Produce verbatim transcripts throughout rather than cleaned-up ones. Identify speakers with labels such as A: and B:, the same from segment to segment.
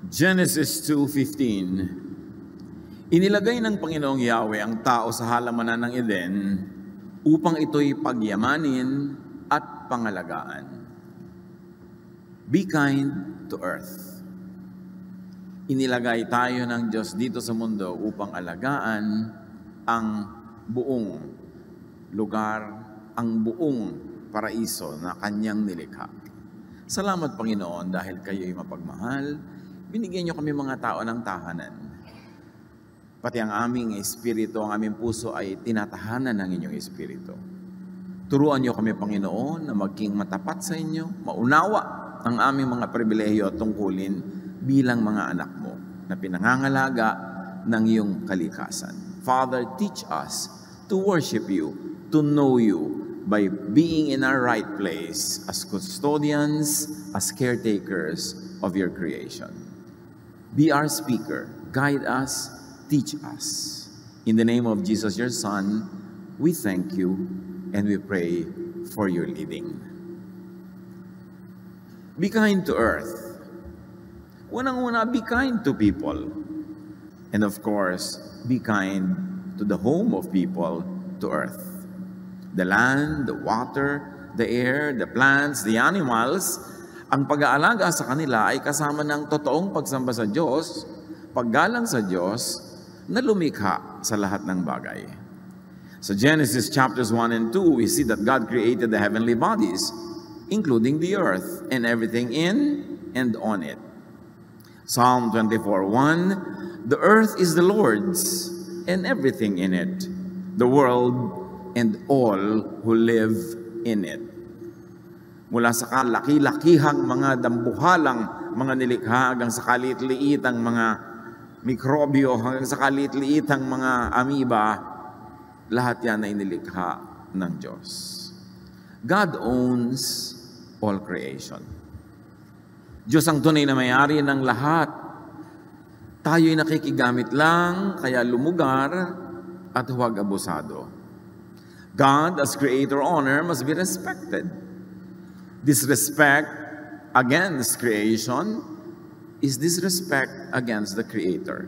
A: Genesis two fifteen. Inilagay ng Panginoong Yahweh ang tao sa halamanan ng Eden upang ito'y pagyamanin at pangalagaan. Be kind to earth. Inilagay tayo ng Diyos dito sa mundo upang alagaan ang buong lugar, ang buong paraiso na Kanyang nilikha. Salamat, Panginoon, dahil kayo'y mapagmahal. Binigyan niyo kami mga tao ng tahanan. Pati ang aming espiritu, ang aming puso ay tinatahanan ng inyong espiritu. Turuan niyo kami, Panginoon, na maging matapat sa inyo, maunawa ang aming mga pribilehiyo at tungkulin bilang mga anak mo na pinangangalaga ng iyong kalikasan. Father, teach us to worship you, to know you by being in our right place as custodians, as caretakers of your creation. Be our speaker, guide us, teach us. In the name of Jesus, your Son, we thank you and we pray for your leading. Be kind to earth. Unang-una, be kind to people. And of course, be kind to the home of people, to earth. The land, the water, the air, the plants, the animals, ang pag-aalaga sa kanila ay kasama ng totoong pagsamba sa Diyos, paggalang sa Diyos, na lumikha sa lahat ng bagay. So Genesis chapters one and two, we see that God created the heavenly bodies, including the earth and everything in and on it. Psalm twenty-four one, the earth is the Lord's and everything in it, the world and all who live in it. Mula sa kalaki-lakihang mga dambuhalang mga nilikha hanggang sa kaliit-liitang mga mikrobyo, hanggang sa kaliit-liitang mga amoeba, lahat yan ay nilikha ng Diyos. God owns all creation. Diyos ang tunay na may-ari ng lahat. Tayo'y nakikigamit lang, kaya lumugar at huwag abusado. God as creator owner must be respected. Disrespect against creation is disrespect against the Creator.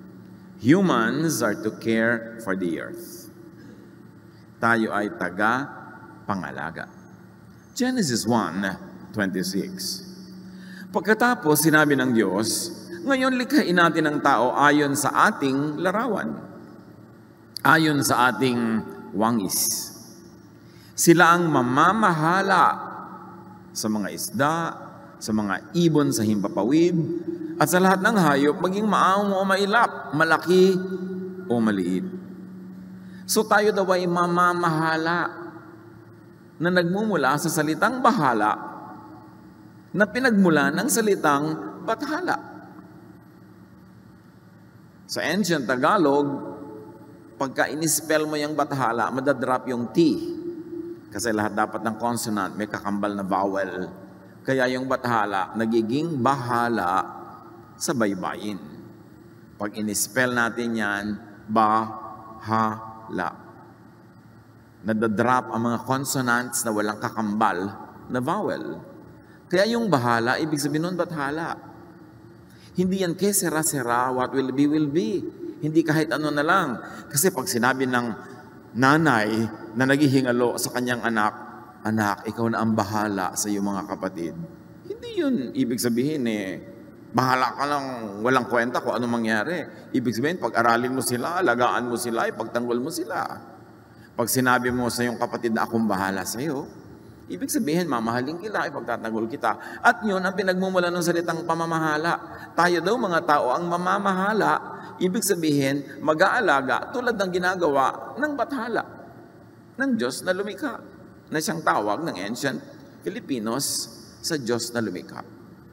A: Humans are to care for the earth. Tayo ay taga-pangalaga. Genesis one twenty-six. Pagkatapos, sinabi ng Diyos, ngayon likhain natin ang tao ayon sa ating larawan, ayon sa ating wangis. Sila ang mamamahala sa mga isda, sa mga ibon sa himpapawid, at sa lahat ng hayop, maging maamo o mailap, malaki o maliit. So tayo daw ay mamamahala na nagmumula sa salitang bahala na pinagmula ng salitang bathala. Sa ancient Tagalog, pagka inispell mo yung bathala, madadrop yung T. Kasi lahat dapat ng consonant may kakambal na vowel. Kaya yung bathala, nagiging bahala sa baybayin. Pag inispell natin yan, bahala. Nadadrop ang mga consonants na walang kakambal na vowel. Kaya yung bahala, ibig sabihin nun bathala. Hindi yan ke sera-sera, what will be, will be. Hindi kahit ano na lang. Kasi pag sinabi ng nanay na naghihingalo sa kanyang anak, anak, ikaw na ang bahala sa iyong mga kapatid. Hindi yun ibig sabihin eh, bahala ka lang, walang kwenta kung ano mangyari. Ibig sabihin, pag-aralin mo sila, alagaan mo sila, ipagtanggol mo sila. Pag sinabi mo sa iyong kapatid na akong bahala sa iyo, ibig sabihin, mamahalin kita, ipagtatanggol kita. At yun ang pinagmumula ng salitang pamamahala. Tayo daw mga tao ang mamamahala. Ibig sabihin, mag-aalaga tulad ng ginagawa ng bathala ng Diyos na lumikha, na siyang tawag ng ancient Filipinos sa Diyos na lumikha.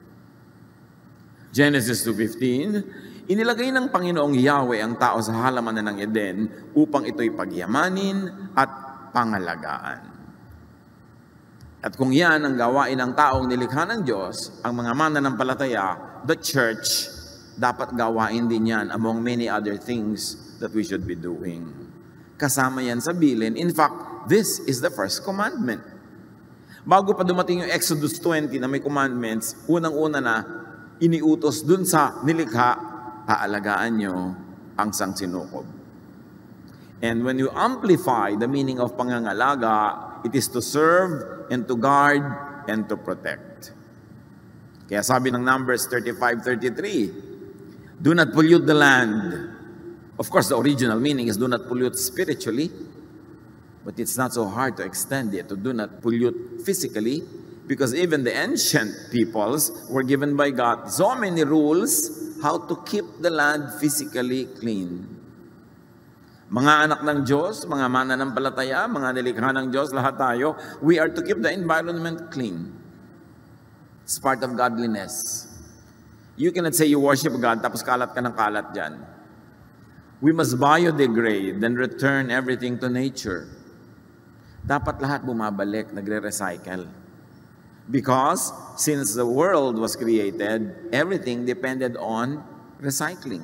A: Genesis two fifteen, inilagay ng Panginoong Yahweh ang tao sa halamanan ng Eden upang ito'y pagyamanin at pangalagaan. At kung yan ang gawain ng taong nilikha ng Diyos, ang mga mananampalataya, the church, dapat gawain din yan among many other things that we should be doing. Kasama yan sa bilin. In fact, this is the first commandment. Bago pa dumating yung Exodus twenty na may commandments, unang-una na, iniutos dun sa nilikha, aalagaan nyo ang sangsinukob. And when you amplify the meaning of pangangalaga, it is to serve and to guard and to protect. Kaya sabi ng Numbers thirty-five thirty-three, do not pollute the land. Of course, the original meaning is do not pollute spiritually, but it's not so hard to extend it to do not pollute physically, because even the ancient peoples were given by God so many rules how to keep the land physically clean. Mga anak ng Diyos, mga mananampalataya, mga nilikha ng Diyos, lahat tayo, we are to keep the environment clean. It's part of godliness. You cannot say you worship God tapos kalat ka ng kalat dyan. We must biodegrade and return everything to nature. Dapat lahat bumabalik, nagre-recycle. Because since the world was created, everything depended on recycling.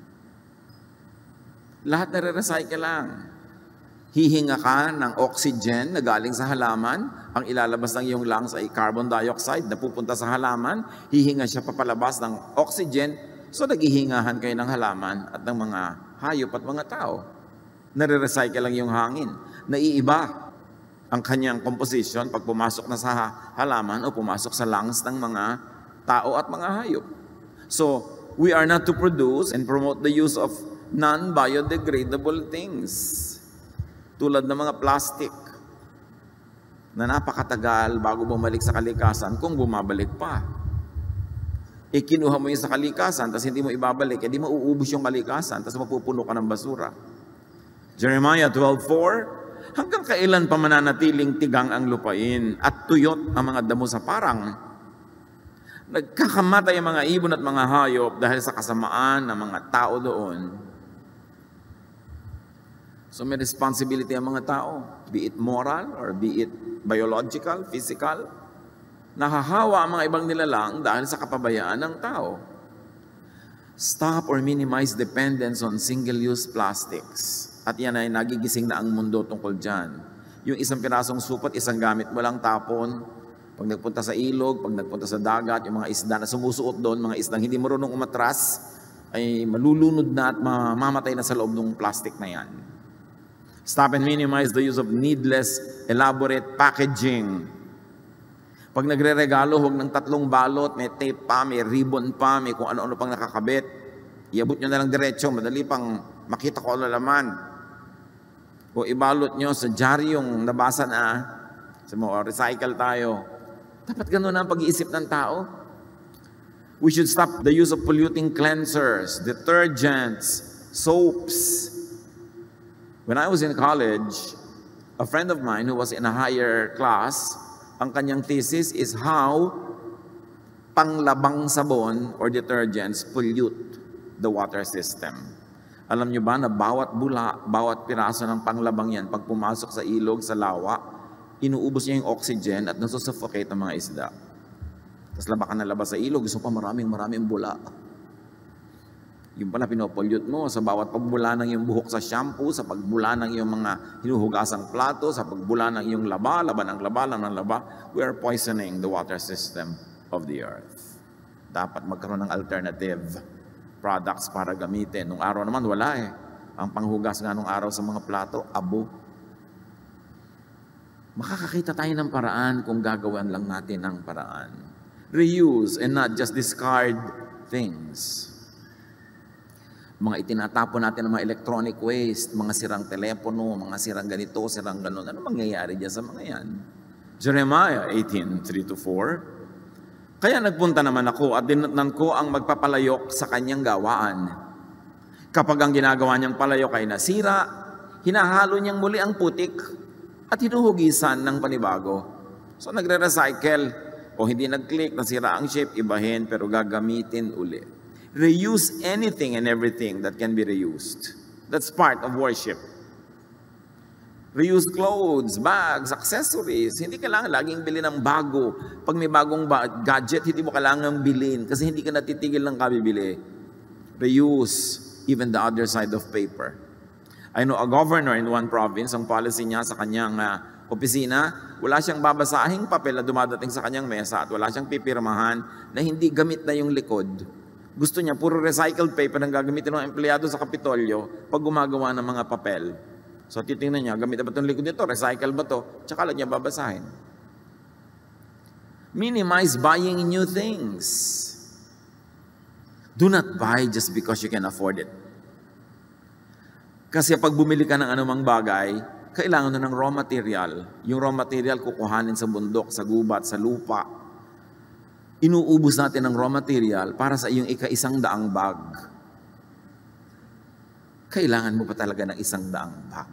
A: Lahat nare-recycle lang. Hihinga ka ng oxygen na galing sa halaman, ang ilalabas ng iyong lungs ay carbon dioxide na pupunta sa halaman, hihinga siya papalabas ng oxygen, so naghihingahan kayo ng halaman at ng mga hayop at mga tao. Nare-recycle lang yung hangin. Naiiba ang kanyang composition pag pumasok na sa halaman o pumasok sa lungs ng mga tao at mga hayop. So, we are not to produce and promote the use of non-biodegradable things. Tulad ng mga plastic na napakatagal bago bumalik sa kalikasan kung bumabalik pa. E kinuha mo yun sa kalikasan, tapos hindi mo ibabalik, e di mauubos yung kalikasan, tapos mapupuno ka ng basura. Jeremiah twelve four, hanggang kailan pa mananatiling tigang ang lupain at tuyot ang mga damo sa parang? Nagkakamatay ang mga ibon at mga hayop dahil sa kasamaan ng mga tao doon. So may responsibility ang mga tao, be it moral or be it biological, physical. Nahahawa ang mga ibang nilalang dahil sa kapabayaan ng tao. Stop or minimize dependence on single-use plastics. At yan ay nagigising na ang mundo tungkol dyan. Yung isang pirasong supot, isang gamit mo lang tapon. Pag nagpunta sa ilog, pag nagpunta sa dagat, yung mga isda na sumusuot doon, mga isdang hindi marunong umatras, ay malulunod na at mamamatay na sa loob ng plastic na yan. Stop and minimize the use of needless, elaborate packaging. Pag nagre-regalo, huwag ng tatlong balot, may tape pa, may ribbon pa, may kung ano-ano pang nakakabit. Iabot nyo na lang diretso, madali pang makita ko ano laman. O ibalot nyo sa jar yung nabasa na, sa mo, recycle tayo. Dapat ganun ang pag-iisip ng tao. We should stop the use of polluting cleansers, detergents, soaps. When I was in college, a friend of mine who was in a higher class, ang kanyang thesis is how panglabang sabon or detergents pollute the water system. Alam nyo ba na bawat bula, bawat piraso ng panglabang yan, pag pumasok sa ilog, sa lawa, inuubos niya yung oxygen at nasusuffocate ang mga isda. Tapos laba ka na labas sa ilog, gusto pa maraming maraming bula. Yung pala pinopollute mo sa bawat pagbula ng iyong buhok sa shampoo, sa pagbula ng iyong mga hinuhugasang plato, sa pagbula ng iyong laba, laba ng laba, laba ng laba, we are poisoning the water system of the earth. Dapat magkaroon ng alternative products para gamitin. Nung araw naman, wala eh. Ang panghugas nga nung araw sa mga plato, abo. Makakakita tayo ng paraan kung gagawan lang natin ng paraan. Reuse and not just discard things. Mga itinatapon natin ng mga electronic waste, mga sirang telepono, mga sirang ganito, sirang ganon. Ano mangyayari dyan sa mga yan? Jeremiah eighteen three to four. Kaya nagpunta naman ako at dinatnan ko ang magpapalayok sa kanyang gawaan. Kapag ang ginagawa niyang palayok ay nasira, hinahalo niyang muli ang putik at hinuhugisan ng panibago. So nagre-recycle o hindi nag-click, nasira ang shape, ibahin pero gagamitin uli. Reuse anything and everything that can be reused. That's part of worship. Reuse clothes, bags, accessories. Hindi kailangan laging bilhin ng bago. Pag may bagong gadget, hindi mo kailangan bilhin kasi hindi ka natitigil ng kabibili. Reuse even the other side of paper. I know a governor in one province, ang policy niya sa kanyang uh, opisina, wala siyang babasahing papel na dumadating sa kanyang mesa at wala siyang pipirmahan na hindi gamit na yung likod. Gusto niya, puro recycled paper ang gagamitin ng empleyado sa Kapitolyo pag gumagawa ng mga papel. So titingnan niya, gamit na ba itong likod nito? Recycle ba ito? Tsaka lang niya babasahin. Minimize buying new things. Do not buy just because you can afford it. Kasi pag bumili ka ng anumang bagay, kailangan na ng raw material. Yung raw material kukuhanin sa bundok, sa gubat, sa lupa. Inuubos natin ng raw material para sa iyong ika-isang daang bag. Kailangan mo pa talaga ng isang daang bag.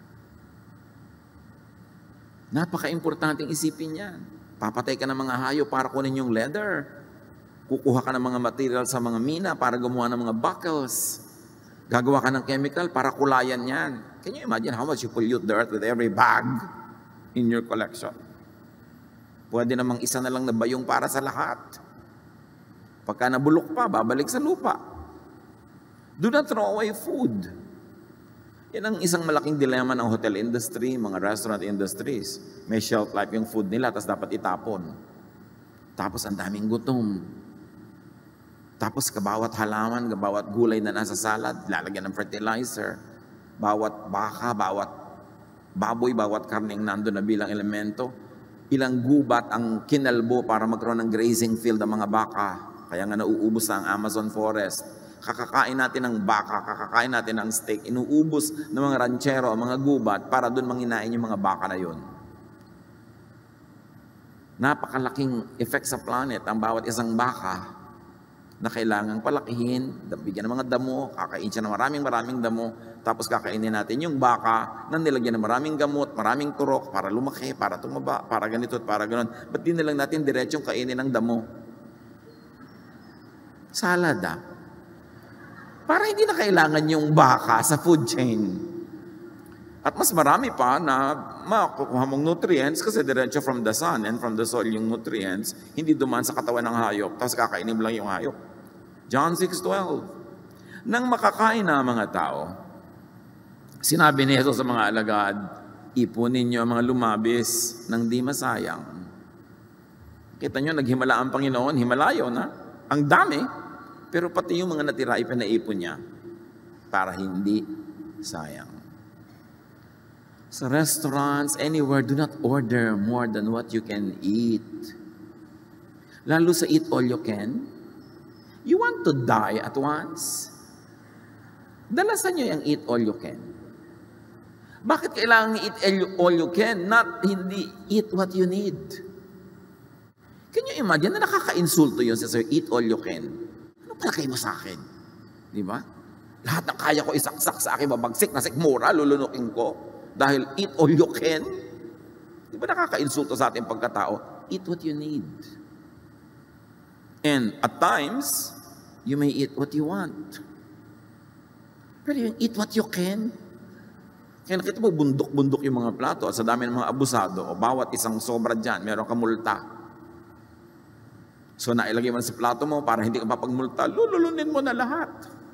A: Napaka-importanting isipin yan. Papatay ka ng mga hayop para kunin yung leather. Kukuha ka ng mga material sa mga mina para gumawa ng mga buckles. Gagawa ka ng chemical para kulayan yan. Can you imagine how much you pollute the earth with every bag in your collection? Pwede namang isa na lang na bayong para sa lahat. Pagka nabulok pa, babalik sa lupa. Do not throw away food. Yan ang isang malaking dilema ng hotel industry, mga restaurant industries. May shelf life yung food nila, tapos dapat itapon. Tapos ang daming gutom. Tapos kabawat halaman, kabawat gulay na nasa salad, lalagyan ng fertilizer. Bawat baka, bawat baboy, bawat karneng nando na bilang elemento. Ilang gubat ang kinalbo para magkaroon ng grazing field ng mga baka. Kaya nga nauubos na ang Amazon forest. Kakakain natin ng baka, kakakain natin ng steak. Inuubos ng mga ranchero, mga gubat para doon manginain yung mga baka na yun. Napakalaking effect sa planet ang bawat isang baka na kailangang palakihin, bigyan ng mga damo, kakain siya ng maraming maraming damo, tapos kakainin natin yung baka na nilagyan ng maraming gamot, maraming turok para lumaki, para tumaba, para ganito at para ganon. Ba't di nilang natin diretsong kainin ng damo? Salad ah. Para hindi na kailangan yung baka sa food chain. At mas marami pa na makukuha mong nutrients kasi diretso from the sun and from the soil yung nutrients, hindi dumaan sa katawan ng hayop, tapos kakainin mo lang yung hayop. John six twelve. Nang makakain na mga tao, sinabi ni Jesus sa mga alagad, ipunin niyo ang mga lumabis ng di masayang. Kita niyo, naghimala ang Panginoon, himalayo na. Ang dami, pero pati yung mga natira ipinaipon niya para hindi sayang. Sa restaurants, anywhere, do not order more than what you can eat. Lalo sa eat all you can. You want to die at once? Dalasan nyo yung eat all you can. Bakit kailangan eat all you can, not hindi eat what you need? Can you imagine na nakaka-insulto yun sa sir, eat all you can? Ano palagay mo sa akin? Di ba? Lahat ng kaya ko isaksak sa akin, mabagsik na sikmura, lulunukin ko. Dahil eat all you can. Di ba nakaka-insulto sa ating pagkatao? Eat what you need. And at times, you may eat what you want. Pero yung eat what you can, kaya nakita mo bundok-bundok yung mga plato at sa dami ng mga abusado, o bawat isang sobra dyan, meron ka multa. So nailagay mo sa plato mo para hindi ka mapagmulta, lululunin mo na lahat.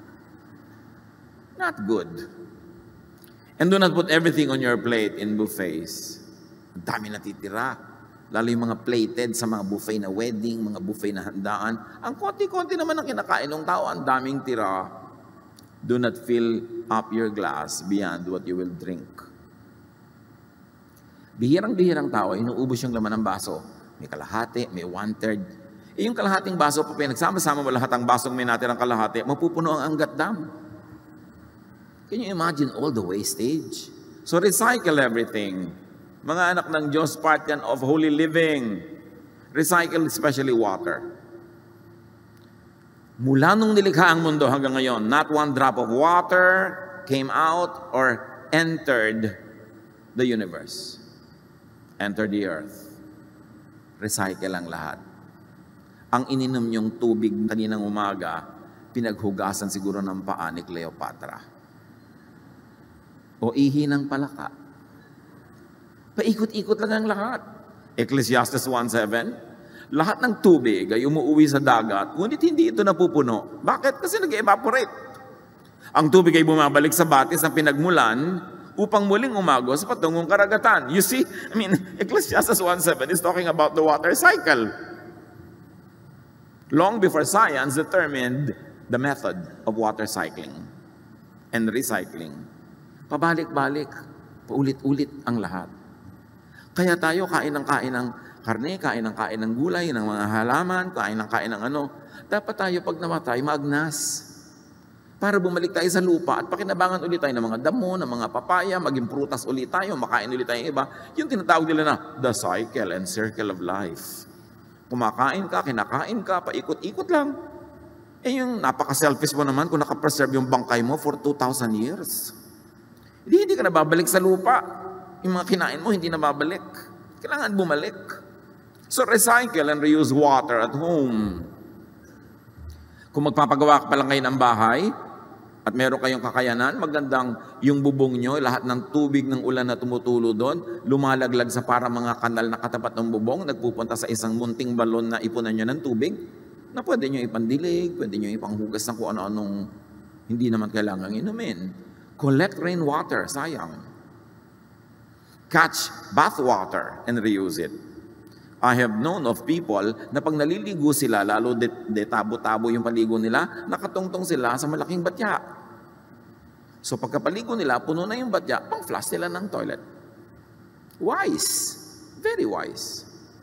A: Not good. And do not put everything on your plate in buffets. Ang dami natitira. Lalo yung mga plated sa mga buffet na wedding, mga buffet na handaan. Ang konti-konti naman ang kinakain ng tao, ang daming tira. Do not fill up your glass beyond what you will drink. Bihirang-bihirang tao, inuubos yung laman ng baso. May kalahati, may one-third. E yung kalahating baso, pa pinagsama-sama mo lahat ang basong may natin ang kalahati, mapupuno ang Angat Dam. Can you imagine all the wastage? So recycle everything. Mga anak ng Diyos, part yan of holy living. Recycle especially water. Mula nung nilikha ang mundo hanggang ngayon, not one drop of water came out or entered the universe. Entered the earth. Recycle ang lahat. Ang ininom niyong tubig kaninang umaga, pinaghugasan siguro ng paa ni Cleopatra. O ihi ng palaka. Paikot-ikot lang ang lahat. Ecclesiastes one seven, lahat ng tubig ay umuuwi sa dagat, ngunit hindi ito napupuno. Bakit? Kasi nag-evaporate. Ang tubig ay bumabalik sa batis ng pinagmulan upang muling umagos sa patungong karagatan. You see, I mean, Ecclesiastes one seven is talking about the water cycle. Long before science determined the method of water cycling and recycling. Pabalik-balik, paulit-ulit ang lahat. Kaya tayo kain ng kain ng karne, kain ng kain ng gulay, ng mga halaman, kain ng kain ng ano. Dapat tayo pag namatay, maagnas. Para bumalik tayo sa lupa at pakinabangan ulit tayo ng mga damo, ng mga papaya, maging prutas ulit tayo, makain ulit tayo iba. Yung tinatawag nila na the cycle and circle of life. Kumakain ka, kinakain ka, paikot-ikot lang. Eh yung napaka-selfish mo naman kung nakapreserve yung bangkay mo for two thousand years. Hindi, hindi ka na babalik sa lupa. Yung mga kinain mo, hindi na babalik. Kailangan bumalik. So recycle and reuse water at home. Kung magpapagawa ka pa lang kayo ng bahay, at meron kayong kakayanan, magandang yung bubong nyo, lahat ng tubig ng ulan na tumutulo doon, lumalaglag sa para mga kanal na katapat ng bubong, nagpupunta sa isang munting balon na ipunan nyo ng tubig, na pwede nyo ipandilig, pwede nyo ipanghugas ng kung ano-anong hindi naman kailangang inumin. Collect rainwater, sayang. Catch bathwater and reuse it. I have known of people na pag naliligo sila, lalo de, de tabo-tabo yung paligo nila, nakatungtong sila sa malaking batya. So pagkapaligo nila, puno na yung batya, pang-flush nila ng toilet. Wise. Very wise.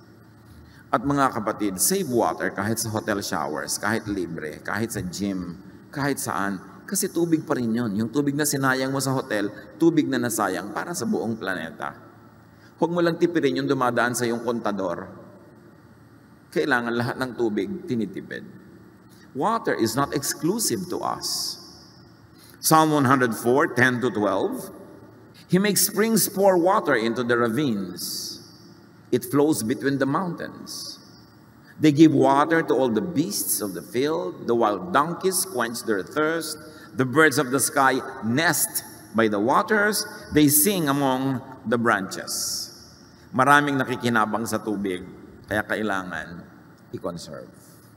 A: At mga kapatid, save water kahit sa hotel showers, kahit libre, kahit sa gym, kahit saan. Kasi tubig pa rin yun. Yung tubig na sinayang mo sa hotel, tubig na nasayang para sa buong planeta. Huwag mo lang tipirin yung dumadaan sa iyong kontador. Kailangan lahat ng tubig tinitipid. Water is not exclusive to us. Psalm one oh four, ten to twelve. He makes springs pour water into the ravines. It flows between the mountains. They give water to all the beasts of the field. The wild donkeys quench their thirst. The birds of the sky nest by the waters. They sing among the branches. Maraming nakikinabang sa tubig, kaya kailangan i-conserve.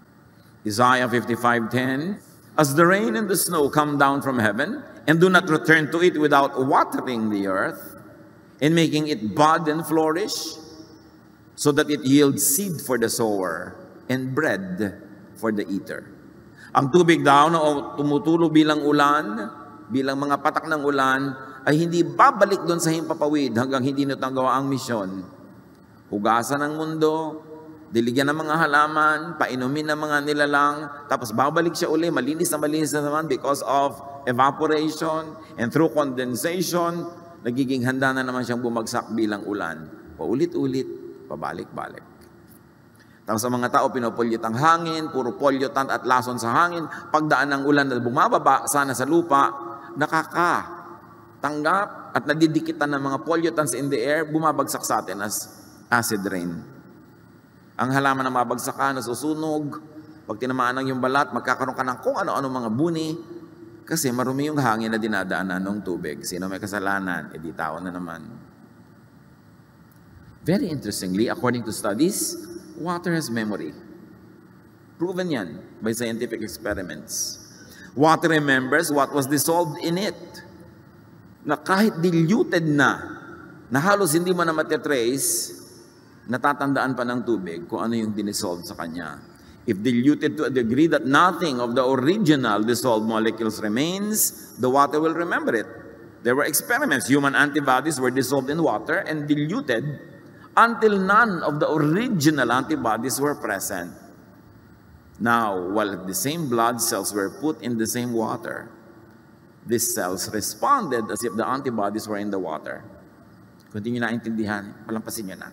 A: Isaiah fifty-five ten, as the rain and the snow come down from heaven, and do not return to it without watering the earth, and making it bud and flourish, so that it yields seed for the sower, and bread for the eater. Ang tubig daw na tumutulo bilang ulan, bilang mga patak ng ulan, ay hindi babalik doon sa himpapawid hanggang hindi natagawa ang misyon. Hugasan ng mundo, diligyan ng mga halaman, painumin ng mga nilalang, tapos babalik siya uli, malinis na malinis na naman because of evaporation and through condensation, nagiging handa na naman siyang bumagsak bilang ulan. Paulit-ulit, pabalik-balik. Tapos sa mga tao, pinopolyut ang hangin, puro pollutant at lason sa hangin, pagdaan ng ulan na bumababa sana sa lupa, nakaka tanggap at nadidikitan ng mga pollutants in the air, bumabagsak sa atin as acid rain. Ang halaman na mabagsak ka, nasusunog, pag tinamaan ng yung balat, magkakaroon ka ng kung ano-ano mga buni, kasi marumi yung hangin na dinadaanan ng tubig. Sino may kasalanan? E di tao na naman. Very interestingly, according to studies, water has memory. Proven yan by scientific experiments. Water remembers what was dissolved in it. Na kahit diluted na, na halos hindi mo na matitrace, natatandaan pa ng tubig kung ano yung dinisolve sa kanya. If diluted to a degree that nothing of the original dissolved molecules remains, the water will remember it. There were experiments. Human antibodies were dissolved in water and diluted until none of the original antibodies were present. Now, while the same blood cells were put in the same water, these cells responded as if the antibodies were in the water. Kung hindi nyo naintindihan, palampasin nyo na.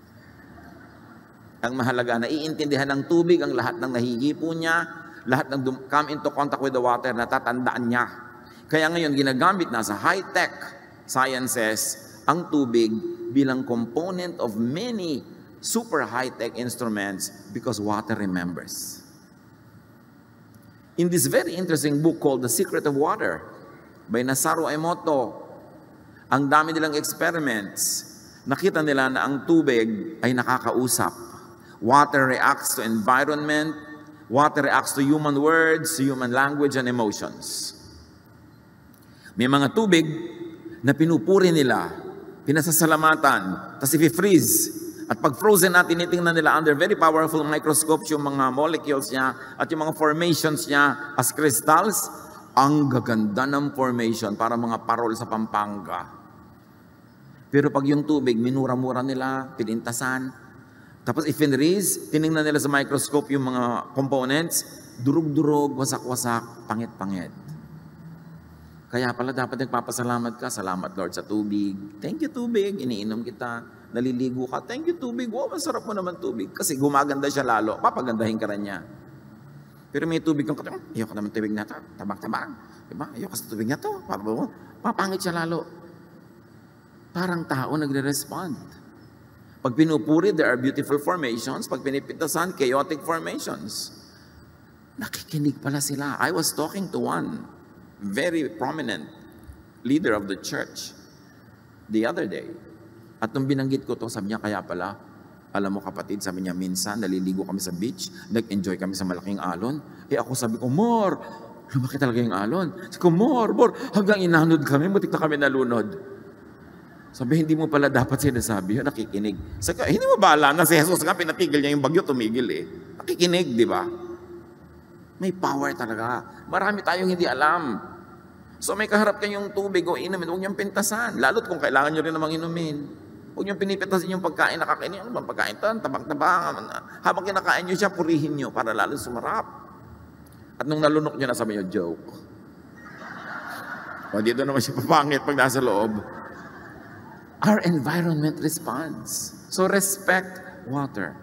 A: Ang mahalaga, naiintindihan ng tubig ang lahat ng nahihipo niya, lahat ng come into contact with the water, natatandaan niya. Kaya ngayon, ginagamit na sa high-tech sciences ang tubig bilang component of many super high-tech instruments because water remembers. In this very interesting book called The Secret of Water by Masaru Emoto, ang dami nilang experiments, nakita nila na ang tubig ay nakakausap. Water reacts to environment, water reacts to human words, to human language and emotions. May mga tubig na pinupuri nila, pinasasalamatan, tapos i-freeze. At pag frozen natin, tinitingnan nila under very powerful microscopes yung mga molecules niya at yung mga formations niya as crystals, ang gaganda ng formation para mga parol sa Pampanga. Pero pag yung tubig, minura-mura nila, pinintasan, tapos i-freeze, tiningnan nila sa microscope yung mga components, durug-durug, wasak-wasak, pangit-pangit. Kaya pala dapat nagpapasalamat ka. Salamat Lord sa tubig. Thank you tubig. Iniinom kita. Naliligo ka. Thank you tubig. Wow, masarap mo naman tubig. Kasi gumaganda siya lalo. Papagandahin ka rin niya. Pero may tubig kang katulad. Ayoko naman tubig na ito. Tabang-tabang. Diba? Ayoko sa tubig na ito. Papangit siya lalo. Parang tao nagre-respond. Pag pinupuri, there are beautiful formations. Pag pinipitasan, chaotic formations. Nakikinig pala sila. I was talking to one very prominent leader of the church the other day. At nung binanggit ko to, sabi niya, kaya pala, alam mo kapatid, sabi niya, minsan naliligo kami sa beach, nag-enjoy kami sa malaking alon. Eh ako sabi ko, more, lumaki talaga yung alon. Sabi ko, more, more, hanggang inanod kami, butik na kami nalunod. Sabi, hindi mo pala dapat sinasabi yun, nakikinig. Sabi ko, hindi mo ba alam na si Jesus nga, pinatigil niya yung bagyo, tumigil eh. Nakikinig, di ba? May power talaga. Marami tayong hindi alam. So may kaharap kayong tubig o inumin, huwag niyong pintasan. Lalo't kung kailangan niyo rin namang inumin. Huwag niyong pinipitasin yung pagkain na kakainin. Ano bang pagkain ito? Tabang-tabang. Habang kinakain niyo siya, purihin niyo para lalo sumarap. At nung nalunok niyo na, sabi niyo, joke. O dito naman siya papangit pag nasa loob. Our environment responds. So respect water.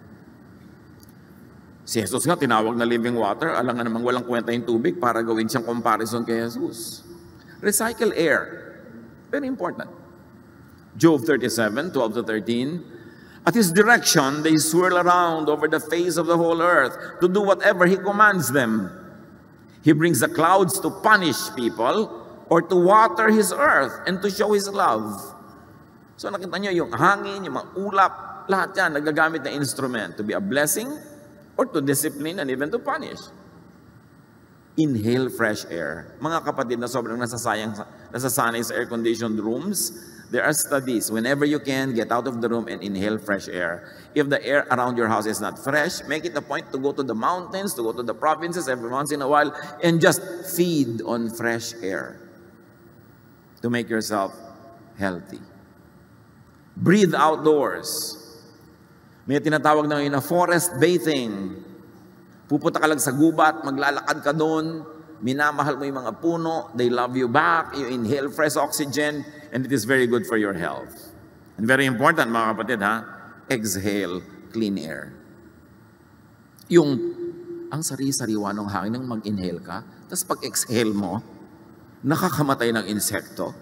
A: Si Jesus nga, tinawag na living water. Alam nga namang walang kwenta yung tubig para gawin siyang comparison kay Jesus. Recycle air. Very important. Job thirty-seven, twelve to thirteen. At His direction, they swirl around over the face of the whole earth to do whatever He commands them. He brings the clouds to punish people or to water His earth and to show His love. So nakita niyo yung hangin, yung mga ulap, lahat yan nagagamit na instrument to be a blessing or to discipline and even to punish. Inhale fresh air. Mga kapatid na sobrang nasasayang, nasasanay sa air-conditioned rooms, there are studies. Whenever you can, get out of the room and inhale fresh air. If the air around your house is not fresh, make it a point to go to the mountains, to go to the provinces every once in a while, and just feed on fresh air to make yourself healthy. Breathe outdoors. May tinatawag na yun na forest bathing. Pupunta ka lang sa gubat, maglalakad ka doon, minamahal mo yung mga puno, they love you back, you inhale fresh oxygen, and it is very good for your health. And very important, mga kapatid, ha? Exhale clean air. Yung, ang sari-sariwa ng hangin nang mag-inhale ka, tapos pag-exhale mo, nakakamatay ng insekto.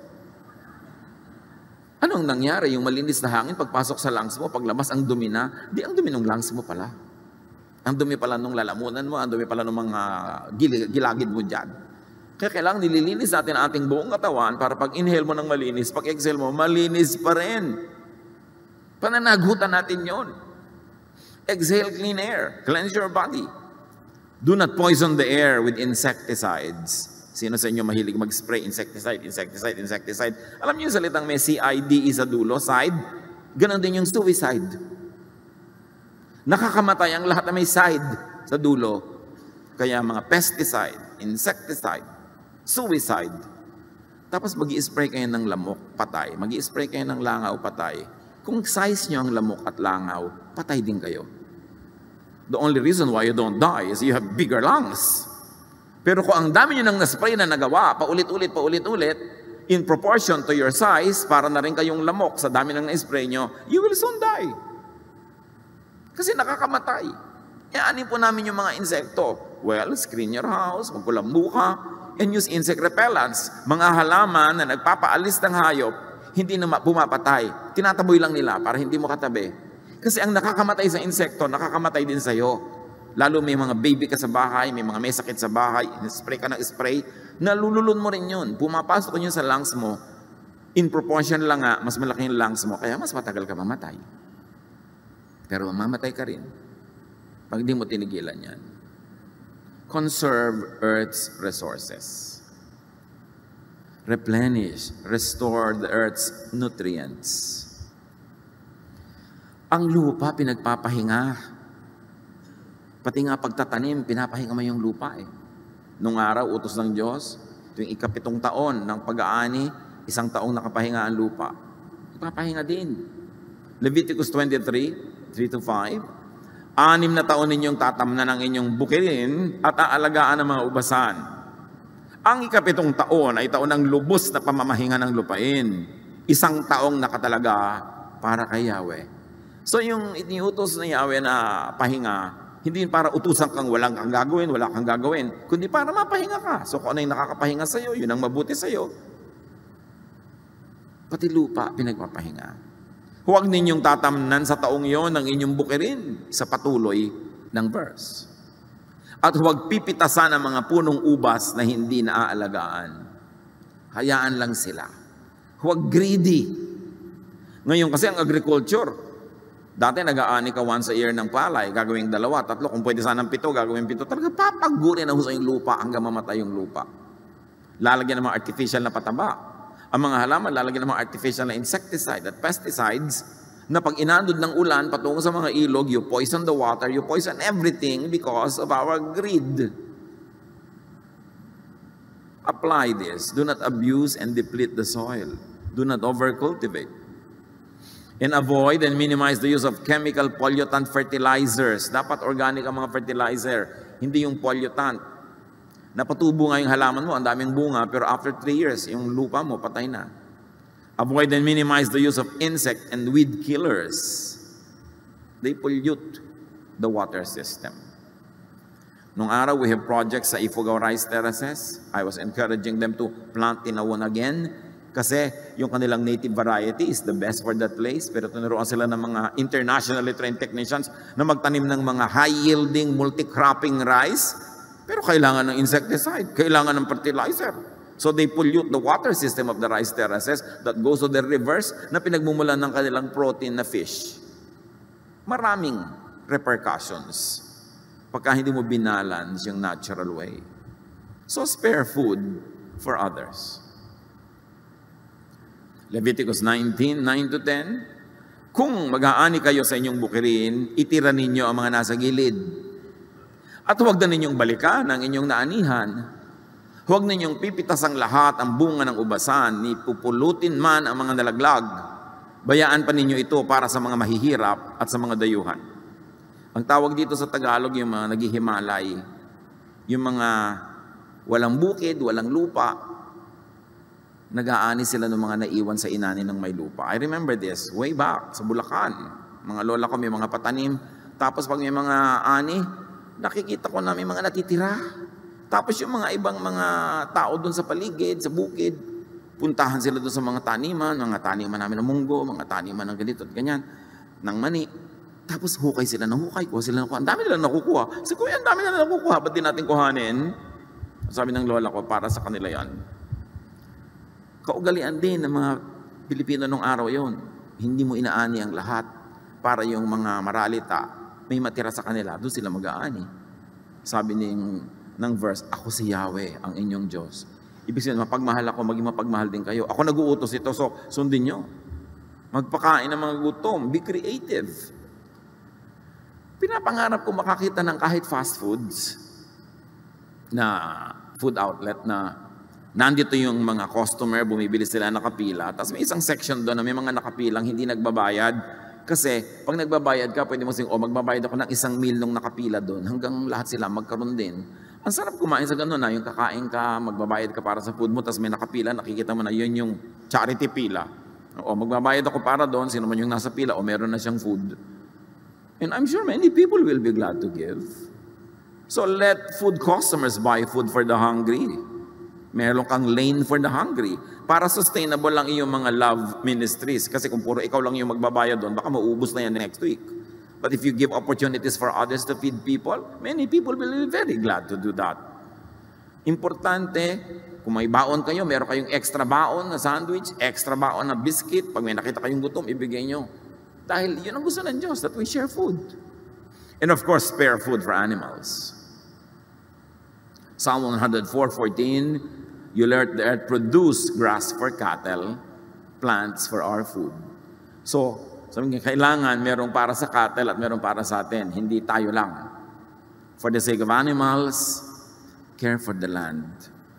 A: Anong nangyari? Yung malinis na hangin, pagpasok sa lungs mo, paglabas ang dumi na, di ang dumi ng lungs mo pala. Ang dumi pala nung lalamunan mo, ang dumi pala ng mga gilagid mo dyan. Kaya kailangan nililinis natin ang ating buong katawan para pag inhale mo ng malinis, pag exhale mo, malinis pa rin. Pananagutan natin yon. Exhale clean air. Cleanse your body. Do not poison the air with insecticides. Sino sa inyo mahilig mag-spray insecticide, insecticide, insecticide? Alam niyo yung salitang may C I D E sa dulo, side? Ganon din yung suicide. Nakakamatay ang lahat na may side sa dulo. Kaya mga pesticide, insecticide, suicide. Tapos mag-i-spray kayo ng lamok, patay. Mag-i-spray kayo ng langaw, patay. Kung size nyo ang lamok at langaw, patay din kayo. The only reason why you don't die is you have bigger lungs. Pero kung ang dami nyo nang naspray na nagawa, paulit-ulit, paulit-ulit, in proportion to your size, para na rin kayong lamok sa dami nang na-spray nyo, you will soon die. Kasi nakakamatay. Iaanin po namin yung mga insekto. Well, screen your house, magkulambu ka, and use insect repellents. Mga halaman na nagpapaalis ng hayop, hindi na pumapatay. Tinataboy lang nila para hindi mo katabi. Kasi ang nakakamatay sa insekto, nakakamatay din sa'yo. Lalo may mga baby ka sa bahay, may mga may sakit sa bahay, spray ka ng spray, nalululun mo rin yun. Pumapasok yun sa lungs mo. In proportion lang nga, mas malaki yung lungs mo, kaya mas matagal ka mamatay. Pero mamamatay ka rin pag di mo tinigilan yan. Conserve Earth's resources. replenish, restore the earth's nutrients. Ang lupa, pinagpapahinga. Pati nga pagtatanim, pinapahinga mo yung lupa eh. Nung araw, utos ng Diyos, tuwing ikapitong taon ng pag-aani, isang taong nakapahinga ang lupa. Ipapahinga din. Leviticus twenty-three, three to five, anim na taon ninyong tatamnan ang inyong bukirin at aalagaan ng mga ubasan. Ang ikapitong taon ay taon ng lubos na pamamahinga ng lupain. Isang taong nakatalaga para kay Yahweh. So yung iniutos na Yahweh na pahinga, hindi para utusan kang walang kang gagawin, wala kang gagawin, kundi para mapahinga ka. So kung ano yung nakakapahinga sa'yo, yun ang mabuti sa'yo. Pati lupa, pinagpapahinga. Huwag ninyong tatamnan sa taong yon ang inyong bukirin sa patuloy ng verse. At huwag pipitasan ang mga punong ubas na hindi naaalagaan. Hayaan lang sila. Huwag greedy. Ngayon kasi ang agriculture, dati nag-aani ka once a year ng palay, gagawing dalawa, tatlo, kung pwede sanang pito, gagawing pito. Talaga papagurin na husa yung lupa hanggang mamatay yung lupa. Lalagyan ng mga artificial na pataba. Ang mga halaman, lalagyan ng mga artificial na insecticide at pesticides na pag inandod ng ulan patungo sa mga ilog, you poison the water, you poison everything because of our greed. Apply this. Do not abuse and deplete the soil. Do not overcultivate. And avoid and minimize the use of chemical pollutant fertilizers. Dapat organic ang mga fertilizer, hindi yung pollutant. Napatubo nga yung halaman mo, ang daming bunga, pero after three years, yung lupa mo, patay na. Avoid and minimize the use of insect and weed killers. They pollute the water system. Nung araw, we have projects sa Ifugao Rice Terraces. I was encouraging them to plant tinawon again. Kasi yung kanilang native variety is the best for that place. Pero tinuruan sila ng mga internationally trained technicians na magtanim ng mga high-yielding, multi-cropping rice. Pero kailangan ng insecticide, kailangan ng fertilizer. So they pollute the water system of the rice terraces that goes to the rivers na pinagmumulan ng kanilang protein na fish. Maraming repercussions pagka hindi mo binalance yung natural way. So spare food for others. Leviticus nineteen, nine to ten, kung mag-aani kayo sa inyong bukirin, itira ninyo ang mga nasa gilid. At huwag na ninyong balikan ang inyong naanihan. Huwag ninyong pipitas ang lahat ang bunga ng ubasan, ni pupulutin man ang mga nalaglag. Bayaan pa ninyo ito para sa mga mahihirap at sa mga dayuhan. Ang tawag dito sa Tagalog, yung mga naghihimalay, yung mga walang bukid, walang lupa, nag-aani sila ng mga naiwan sa inani ng may lupa. I remember this, way back sa Bulacan. Mga lola ko may mga patanim. Tapos pag may mga ani, nakikita ko na may mga natitira. Tapos yung mga ibang mga tao doon sa paligid, sa bukid, puntahan sila doon sa mga taniman, mga taniman namin ng munggo, mga taniman ng ganito at ganyan, ng mani. Tapos hukay sila ng hukay, kuha sila ng kuha. Ang dami nila nakukuha. Sabi ko, ang dami nila nakukuha, ba't di natin kuhanin? Sabi ng lola ko, para sa kanila yan. Kaugalian din ng mga Pilipino nung araw yon. Hindi mo inaani ang lahat para yung mga maralita may matira sa kanila, doon sila mag-aani. Sabi ng, ng verse, ako si Yahweh, ang inyong Diyos. Ibig sabihin, mapagmahal ako, maging mapagmahal din kayo. Ako nag-uutos ito, so sundin nyo. Magpakain ng mga gutom, be creative. Pinapangarap ko makakita ng kahit fast foods na food outlet na nandito yung mga customer, bumibili sila nakapila. Tapos may isang section doon na may mga nakapilang hindi nagbabayad. Kasi pag nagbabayad ka, pwede mo sing, oh, magbabayad ako ng isang meal nung nakapila doon hanggang lahat sila magkaroon din. Ang sarap kumain sa gano'n na yung kakain ka, magbabayad ka para sa food mo, tapos may nakapila, nakikita mo na yun yung charity pila. O magbabayad ako para doon, sino man yung nasa pila, o meron na siyang food. And I'm sure many people will be glad to give. So let food customers buy food for the hungry. Meron kang lane for the hungry. Para sustainable lang iyong mga love ministries. Kasi kung puro ikaw lang yung magbabayad doon, baka maubos na yan next week. But if you give opportunities for others to feed people, many people will be very glad to do that. Importante, kung may baon kayo, meron kayong extra baon na sandwich, extra baon na biscuit, pag may nakita kayong gutom, ibigay nyo. Dahil yun ang gusto ng Diyos, that we share food. And of course, spare food for animals. Psalm one oh four, fourteen, You let the earth produce grass for cattle, plants for our food. So, sabi nga, kailangan merong para sa cattle at merong para sa atin. Hindi tayo lang. For the sake of animals, care for the land.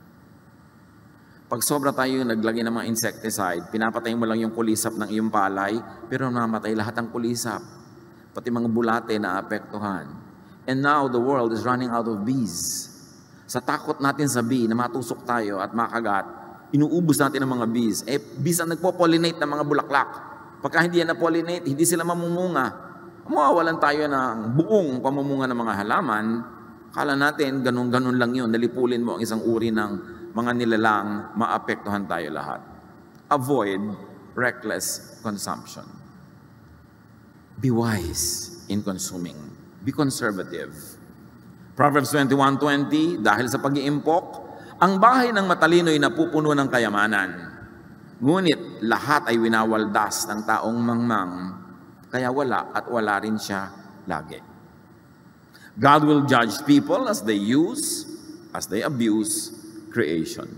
A: Pag sobra tayo naglagay ng mga insecticide, pinapatay mo lang yung kulisap ng iyong palay, pero namatay lahat ng kulisap. Pati mga bulate na apektuhan. And now, the world is running out of bees. Sa takot natin sa bee na matusok tayo at makagat, inuubos natin ang mga bees. Eh, bees ang nagpo-pollinate ng mga bulaklak. Pagka hindi yan na-pollinate, hindi sila mamumunga. Mawawalan tayo ng buong pamumunga ng mga halaman. Kala natin, ganun-ganun lang yun. Nalipulin mo ang isang uri ng mga nilalang, maapektuhan tayo lahat. Avoid reckless consumption. Be wise in consuming. Be conservative. Proverbs twenty-one twenty, dahil sa pag-iimpok, ang bahay ng matalino ay napupuno ng kayamanan. Ngunit lahat ay winawaldas ng taong mangmang, kaya wala at wala rin siya lagi. God will judge people as they use, as they abuse creation.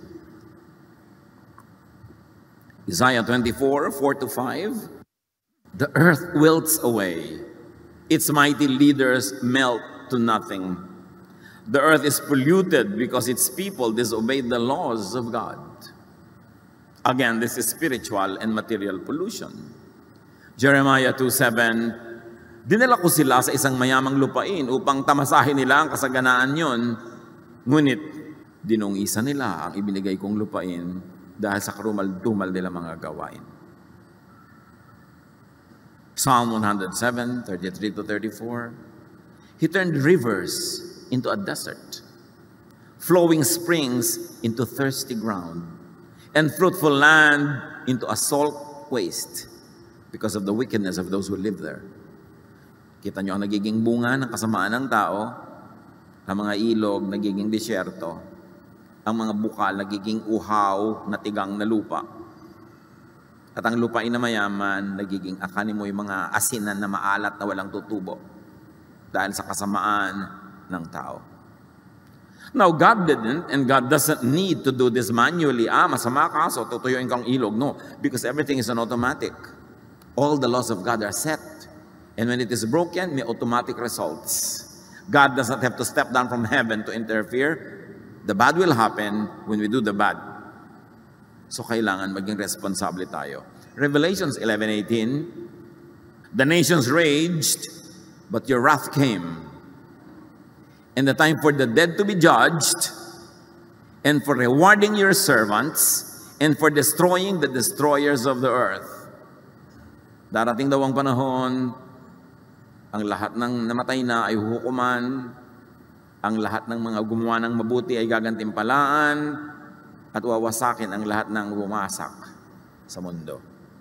A: Isaiah twenty-four, four to five, the earth wilts away, its mighty leaders melt to nothing. The earth is polluted because its people disobeyed the laws of God. Again, this is spiritual and material pollution. Jeremiah two seven, dinala ko sila sa isang mayamang lupain upang tamasahin nila ang kasaganaan yon, ngunit dinungisa nila ang ibinigay kong lupain dahil sa karumal-dumal nila mga gawain. Psalm one oh seven, thirty-three to thirty-four, He turned rivers into a desert, flowing springs into thirsty ground, and fruitful land into a salt waste, because of the wickedness of those who live there. Kita nyo ang nagiging bunga ng kasamaan ng tao, ang mga ilog nagiging disyerto, ang mga bukal nagiging uhaw na tigang na lupa, at ang lupain na mayaman nagiging akanin mo yung mga asinan na maalat na walang tutubo dahil sa kasamaan ng tao. Now, God didn't, and God doesn't need to do this manually. Ah, masama ka, so tutuyuin kang ilog. No, because everything is on automatic. All the laws of God are set. And when it is broken, may automatic results. God does not have to step down from heaven to interfere. The bad will happen when we do the bad. So kailangan maging responsable tayo. Revelations eleven eighteen, the nations raged, but your wrath came. And the time for the dead to be judged, and for rewarding your servants, and for destroying the destroyers of the earth. Darating daw ang panahon, ang lahat ng namatay na ay hukuman, ang lahat ng mga gumawa ng mabuti ay gagantimpalaan, at wawasakin ang lahat ng bumasak sa mundo.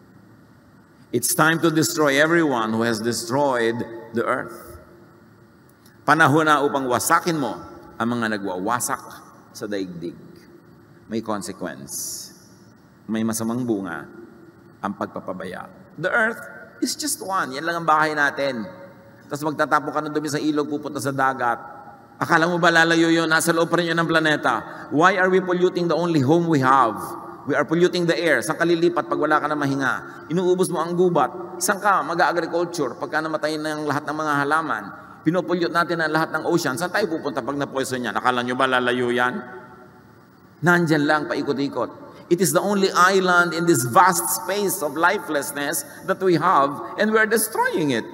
A: It's time to destroy everyone who has destroyed the earth. Panahon na upang wasakin mo ang mga nagwawasak sa daigdig. May consequence. May masamang bunga ang pagpapabaya. The earth is just one. Yan lang ang bahay natin. Tapos magtatapon ka ng dumi sa ilog, pupunta sa dagat. Akala mo ba lalayo yun? Nasa loob pa rin yun ng planeta. Why are we polluting the only home we have? We are polluting the air. Saan ka lilipat pag wala ka na mahinga? Inuubos mo ang gubat. Saan ka mag-agriculture pagka namatay na ang lahat ng mga halaman? Pinopollute natin ang lahat ng ocean. Saan tayo pupunta pag na-poison yan? Akala nyo ba lalayo yan? Nandyan lang, paikot-ikot. It is the only island in this vast space of lifelessness that we have, and we are destroying it.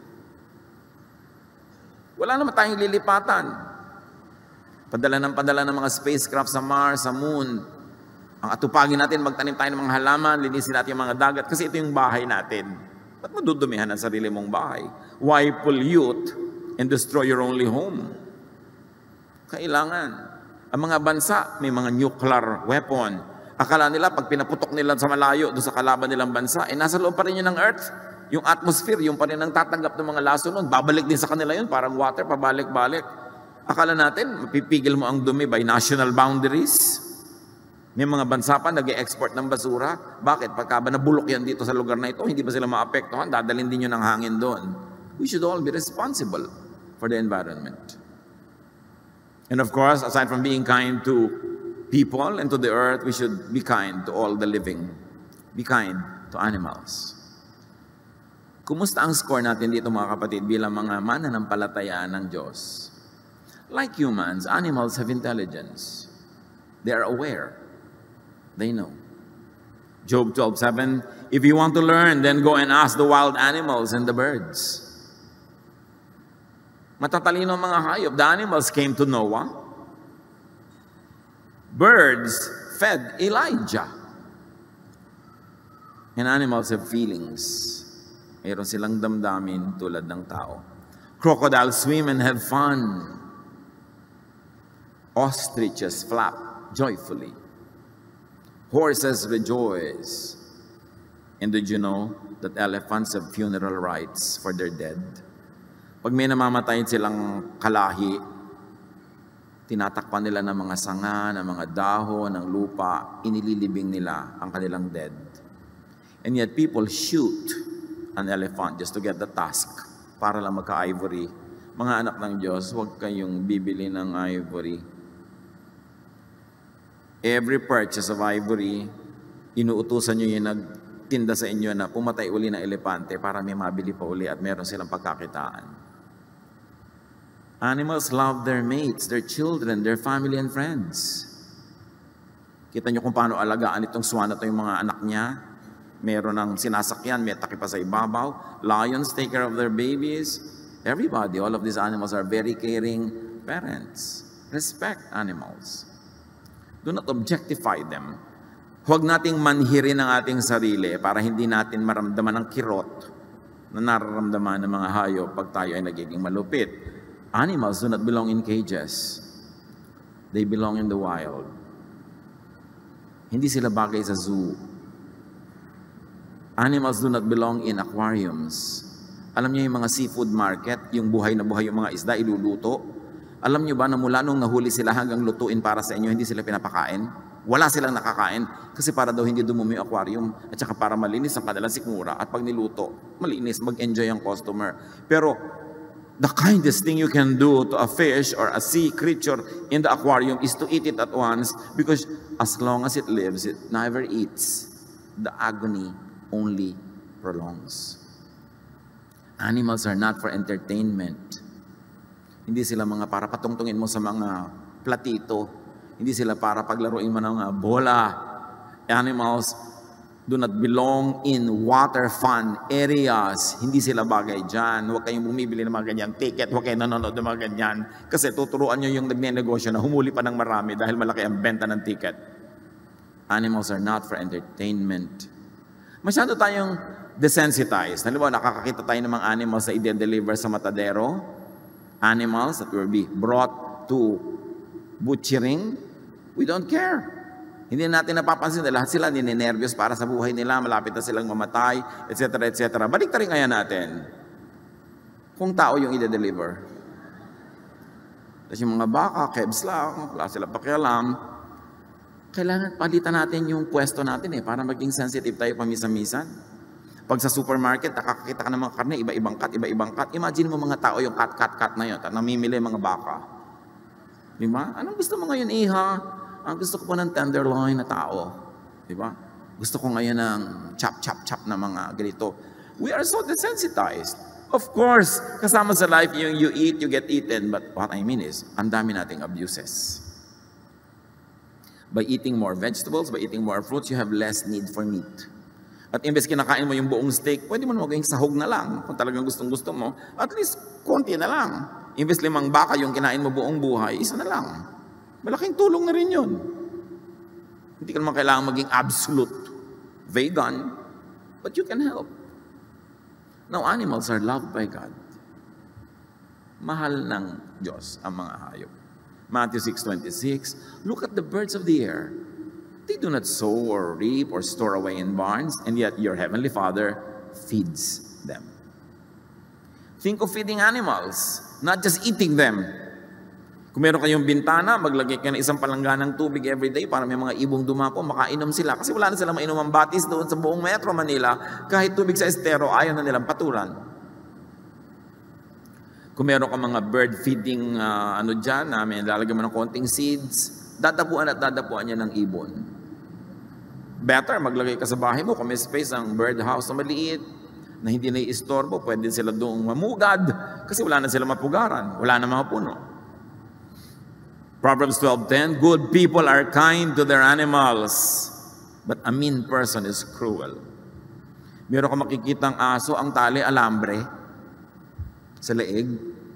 A: Wala naman tayong lilipatan. Padala ng padala ng mga spacecraft sa Mars, sa Moon. Ang atupagin natin, magtanim tayo ng mga halaman, linisin natin yung mga dagat, kasi ito yung bahay natin. Ba't mo dudumihan ang sarili mong bahay? Why pollute and destroy your only home? Kailangan. Ang mga bansa, may mga nuclear weapon. Akala nila, pag pinaputok nila sa malayo, doon sa kalaban nilang bansa, eh nasa loob pa rin yun ng Earth. Yung atmosphere, yung pa rin ang tatanggap ng mga lasunod, babalik din sa kanila yun, parang water, pabalik-balik. Akala natin, mapipigil mo ang dumi by national boundaries. May mga bansa pa nag-e-export ng basura. Bakit? Pagka ba nabulok yan dito sa lugar na ito, hindi ba sila maapektuhan? Dadalhin din yun ng hangin doon. We should all be responsible for the environment. And of course, aside from being kind to people and to the earth, we should be kind to all the living. Be kind to animals. Kumusta ang score natin dito mga kapatid bilang mga mananampalataya ng Diyos? Like humans, animals have intelligence. They are aware. They know. Job twelve seven, if you want to learn, then go and ask the wild animals and the birds. Matatalino ang mga hayop. The animals came to Noah. Birds fed Elijah. And animals have feelings. Mayroon silang damdamin tulad ng tao. Crocodiles swim and have fun. Ostriches flap joyfully. Horses rejoice. And did you know that elephants have funeral rites for their dead? Pag may namamatay silang kalahi, tinatakpan nila ng mga sanga, ng mga dahon, ng lupa, inililibing nila ang kanilang dead. And yet people shoot an elephant just to get the tusk para lang magka-ivory. Mga anak ng Diyos, huwag kayong bibili ng ivory. Every purchase of ivory, inuutusan nyo yung nagtinda sa inyo na pumatay uli ng elepante para may mabili pa uli at meron silang pagkakitaan. Animals love their mates, their children, their family and friends. Kita nyo kung paano alagaan itong swan na ito yung mga anak niya. Meron ng sinasakyan, may takip pa sa ibabaw. Lions take care of their babies. Everybody, all of these animals are very caring parents. Respect animals. Do not objectify them. Huwag nating manhirin ang ating sarili para hindi natin maramdaman ang kirot na nararamdaman ng mga hayop pag tayo ay nagiging malupit. Animals do not belong in cages. They belong in the wild. Hindi sila bagay sa zoo. Animals do not belong in aquariums. Alam niyo yung mga seafood market, yung buhay na buhay yung mga isda, iluluto. Alam niyo ba na mula nung nahuli sila hanggang lutuin para sa inyo, hindi sila pinapakain? Wala silang nakakain kasi para daw hindi dumumi yung aquarium at saka para malinis ang kanilang sikmura at pag niluto, malinis, mag-enjoy ang customer. Pero the kindest thing you can do to a fish or a sea creature in the aquarium is to eat it at once because as long as it lives, it never eats. The agony only prolongs. Animals are not for entertainment. Hindi sila mga para patungtungin mo sa mga platito. Hindi sila para paglaruin mo ng mga bola. Animals do not belong in water fun areas. Hindi sila bagay dyan. Huwag kayong bumibili ng mga ganyang ticket. Huwag kayong nanonood ng mga ganyan. Kasi tuturuan nyo yung nagnenegosyo na humuli pa ng marami dahil malaki ang benta ng ticket. Animals are not for entertainment. Masyado tayong desensitized. Halimbawa, nakakakita tayo ng mga animals na i-deliver sa matadero. Animals that will be brought to butchering. We don't care. Hindi natin napapansin na lahat sila ninenervyos para sa buhay nila, malapit na silang mamatay, et cetera, et cetera. Balik ta rin kaya natin kung tao yung i-deliver. Tapos yung mga baka, kebs lang, wala sila pakialam. Kailangan palitan natin yung pwesto natin eh, para maging sensitive tayo pamisa-misan. Pag sa supermarket, nakakakita ka ng mga karne, iba-ibang cut, iba-ibang cut. Imagine mo mga tao yung cut, cut, cut na yun, at namimili mga baka. Di ba? Anong gusto mo ngayon, iha? Ang gusto ko po ng tenderloin na tao. Di ba? Gusto ko ngayon ng chop, chop, chop na mga ganito. We are so desensitized. Of course, kasama sa life, yung you eat, you get eaten. But what I mean is, ang dami nating abuses. By eating more vegetables, by eating more fruits, you have less need for meat. At imbes kinakain mo yung buong steak, pwede mo maging sahog na lang. Kung talagang gustong-gusto mo, at least konti na lang. Imbes limang baka yung kinain mo buong buhay, isa na lang. Malaking tulong na rin yun. Hindi ka naman kailangan maging absolute vegan, but you can help. Now, animals are loved by God. Mahal ng Diyos ang mga hayop. Matthew six twenty-six, look at the birds of the air. They do not sow or reap or store away in barns, and yet your heavenly Father feeds them. Think of feeding animals, not just eating them. Kung meron kayong bintana, maglagay kayo ng isang palangganang tubig every day para may mga ibong dumapo, makainom sila. Kasi wala na silang mainom ang batis doon sa buong Metro Manila. Kahit tubig sa estero, ayaw na nilang patulan. Kung meron ka mga bird feeding uh, ano dyan, na may lalagyan mo ng konting seeds, dadapuan at dadapuan niya ng ibon. Better, maglagay ka sa bahay mo kung may space ang bird house na maliit, na hindi na iistorbo, pwede sila doong mamugad kasi wala na sila mapugaran, wala na mga puno. Proverbs twelve ten, good people are kind to their animals, but a mean person is cruel. Meron ka makikitang aso, ang tali, alambre, sa leeg.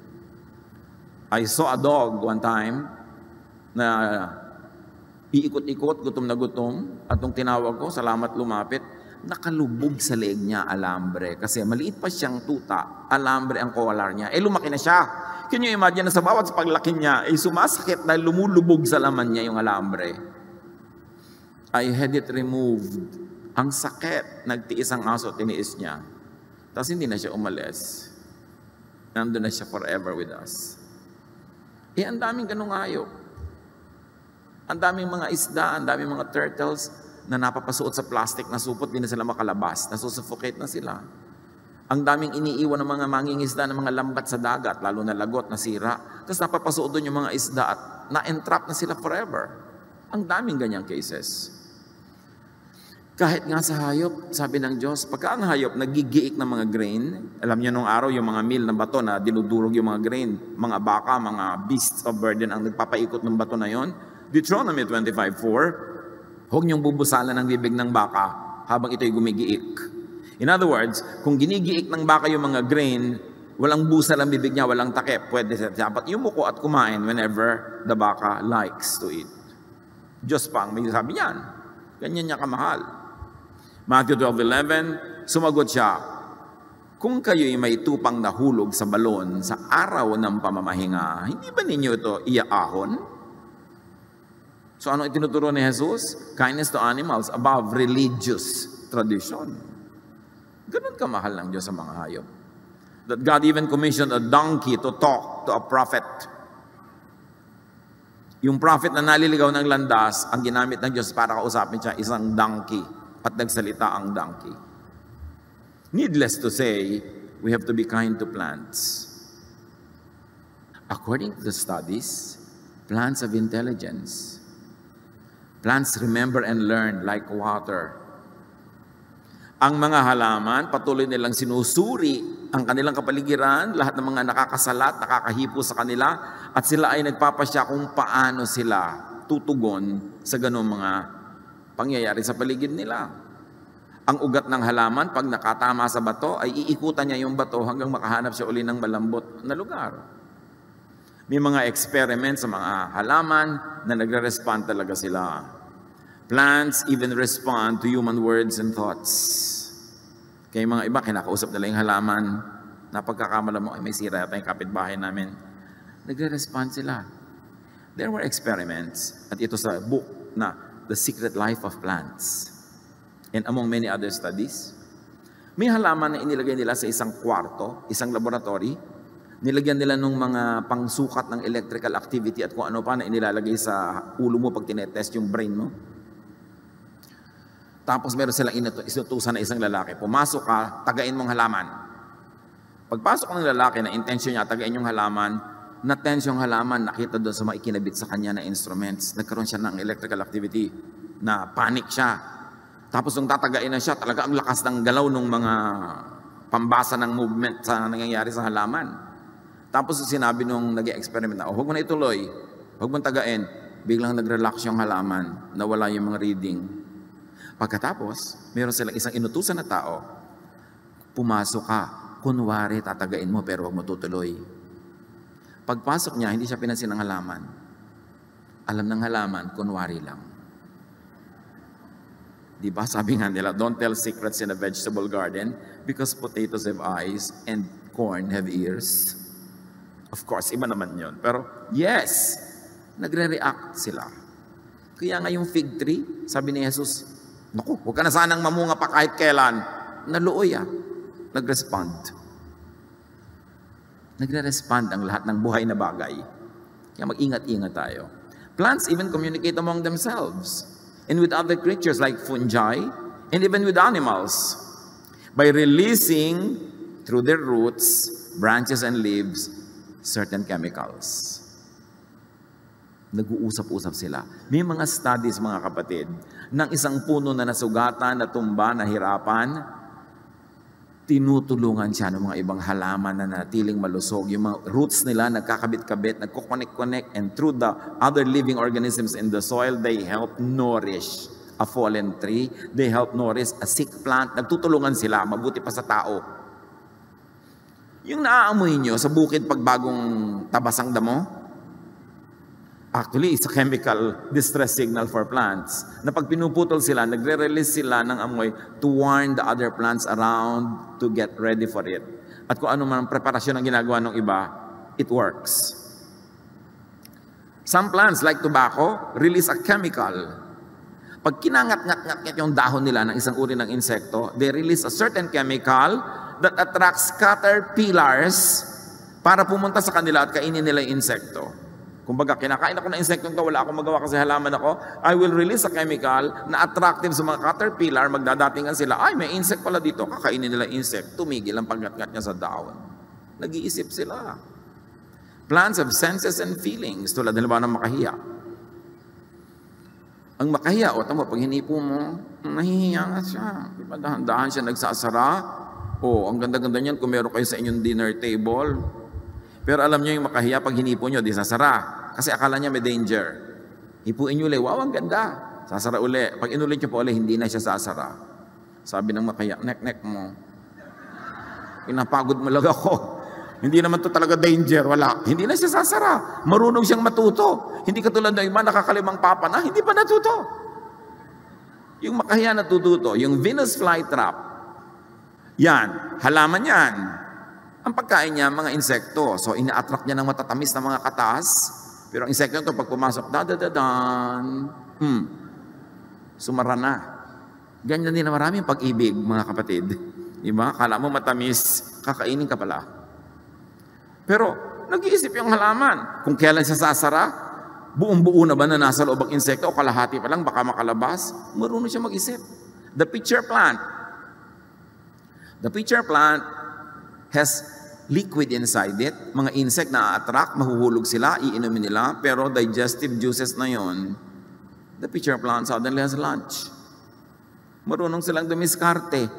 A: I saw a dog one time na iikot-ikot, gutom na gutom, at nung tinawag ko, salamat lumapit, nakalubog sa leeg niya, alambre. Kasi maliit pa siyang tuta, alambre ang collar niya. Eh, lumaki na siya. Can you imagine na sa bawat paglaki niya, eh, sumasakit dahil lumulubog sa laman niya yung alambre. I had it removed. Ang sakit, nagtiis ang aso, tiniis niya. Tapos hindi na siya umalis. Nandun na siya forever with us. Eh, ang daming ganung hayop. Ang daming mga isda, ang daming mga turtles na napapasuot sa plastic na supot, di na sila makalabas. Nasusuffocate na sila. Ang daming iniiwan ng mga mangingisda ng mga lambat sa dagat, lalo na lagot, nasira. Tapos napapasuot doon yung mga isda at na-entrap na sila forever. Ang daming ganyang cases. Kahit nga sa hayop, sabi ng Diyos, pagka ang hayop nagigiik ng mga grain, alam niyo nung araw yung mga meal ng bato na dinudurog yung mga grain, mga baka, mga beasts of burden ang nagpapaikot ng bato na yon. Deuteronomy twenty-five four, huwag niyong bubusalan ang bibig ng baka habang ito'y gumigiik. In other words, kung ginigiik ng baka yung mga grain, walang busal ang bibig niya, walang takip, pwede siya dapat yumuko at kumain whenever the baka likes to eat. Diyos pa ang may sabi niyan. Ganyan niya kamahal. Matthew twelve eleven, sumagot siya, kung kayo'y may tupang nahulog sa balon sa araw ng pamamahinga, hindi ba ninyo ito iaahon? So ano itinuturo ni Jesus? Kindness to animals above religious tradition. Ganun kamahal ng Diyos sa mga hayop. That God even commissioned a donkey to talk to a prophet. Yung prophet na naliligaw ng landas, ang ginamit ng Diyos para kausapin siya, isang donkey. At nagsalita ang donkey. Needless to say, we have to be kind to plants. According to the studies, plants have intelligence. Plants remember and learn like water. Ang mga halaman, patuloy nilang sinusuri ang kanilang kapaligiran, lahat ng mga nakakasalat, nakakahipo sa kanila, at sila ay nagpapasya kung paano sila tutugon sa ganung mga pangyayari sa paligid nila. Ang ugat ng halaman, pag nakatama sa bato, ay iikutan niya yung bato hanggang makahanap siya uli ng malambot na lugar. May mga experiments sa mga halaman na nagre-respond talaga sila. Plants even respond to human words and thoughts. Kaya mga iba, kinakausap nila yung halaman, na pagkakamala mo, ay may sira yata yung kapitbahay namin. Nagre-respond sila. There were experiments, at ito sa book na The Secret Life of Plants. And among many other studies, may halaman na inilagay nila sa isang kwarto, isang laboratory. Nilagyan nila ng mga pangsukat ng electrical activity at kung ano pa na inilalagay sa ulo mo pag tinetest yung brain mo. Tapos meron silang inutusan na isang lalaki. Pumasok ka, tagain mong halaman. Pagpasok ng lalaki na intensyon niya, tagain yung halaman, na-tense yung halaman, nakita doon sa mga ikinabit sa kanya na instruments. Nagkaroon siya ng electrical activity na panic siya. Tapos nung tatagain na siya, talaga ang lakas ng galaw ng mga pambasa ng movement sa nangyayari sa halaman. Tapos sinabi nung nag-experiment na, oh, huwag mo na ituloy, huwag mo tagain. Biglang nag-relax yung halaman, nawala yung mga reading. Pagkatapos, meron silang isang inutusan na tao, pumasok ka, kunwari tatagain mo pero huwag mo tutuloy. Pagpasok niya, hindi siya pinansin ng halaman. Alam ng halaman, kunwari lang. Diba? Sabi nga nila, don't tell secrets in a vegetable garden because potatoes have eyes and corn have ears. Of course, iba naman yun. Pero yes, nagre-react sila. Kaya nga yung fig tree, sabi ni Jesus, naku, huwag ka na sanang mamunga pa kahit kailan. Naluoy ah. Nag-respond. Nagre-respond ang lahat ng buhay na bagay. Kaya mag-ingat-ingat tayo. Plants even communicate among themselves and with other creatures like fungi and even with animals by releasing through their roots, branches, and leaves certain chemicals. Nag-uusap-usap sila. May mga studies, mga kapatid, ng isang puno na nasugatan, natumba, nahirapan, tinutulungan siya ng mga ibang halaman na natiling malusog. Yung mga roots nila nagkakabit-kabit, nagkukonek-connect, and through the other living organisms in the soil, they help nourish a fallen tree. They help nourish a sick plant. Nagtutulungan sila, mabuti pa sa tao. Yung naaamoy nyo sa bukid pag bagong tabasang damo, actually, it's a chemical distress signal for plants. Na pag pinuputol sila, nagre-release sila ng amoy to warn the other plants around to get ready for it. At kung ano man ang preparasyon ang ginagawa ng iba, it works. Some plants, like tobacco, release a chemical. Pag kinangat-ngat-ngat yung dahon nila ng isang uri ng insekto, they release a certain chemical that attracts caterpillars para pumunta sa kanila at kainin nila yung insekto. Kumbaga, kinakain ako ng insektong to, wala akong magawa kasi halaman ako, I will release a chemical na attractive sa mga caterpillar, magdadatingan sila, ay, may insect pala dito, kakainin nila insect, tumigil ang paggat-ngat niya sa dahon. Nag-iisip sila. Plants have senses and feelings, tulad halimbawa ng makahiya. Ang makahiya, o tama, pag hinipo mo, nahihiya nga siya. Diba, dahan-dahan siya nagsasara. O, ang ganda-ganda niyan kung meron kayo sa inyong dinner table. Pero alam niyo yung makahiya, pag hinipo niyo, di sasara. Kasi akala niya may danger. Hipuin niyo ulit, wow, ang ganda. Sasara ulit. Pag inulit niyo po ulit, hindi na siya sasara. Sabi ng makahiya, nek-nek mo. Pinapagod mo lang ako. Hindi naman to talaga danger, wala. Hindi na siya sasara. Marunong siyang matuto. Hindi katulad ng iba, nakakalimang papa na, hindi pa natuto. Yung makahiya natututo, yung Venus flytrap, yan, halaman yan. Ang pagkain niya, mga insekto. So, ina-attract niya ng matatamis na mga katas. Pero ang insekto ito, pag pumasok, da-da-da-dan, hmm, sumara na. Ganyan din na maraming pag-ibig, mga kapatid. Diba? Kala mo matamis, kakainin ka pala. Pero, nag-iisip yung halaman. Kung kailan siya sasara, buong-buo na ba na nasa loob ang insekto o kalahati pa lang, baka makalabas, marunong siya mag-isip. The pitcher plant. The pitcher plant has liquid inside it. Mga insect na attract, mahuhulog sila, iinumin nila, pero digestive juices na yon, the pitcher plant suddenly has lunch. Marunong silang dumiskarte.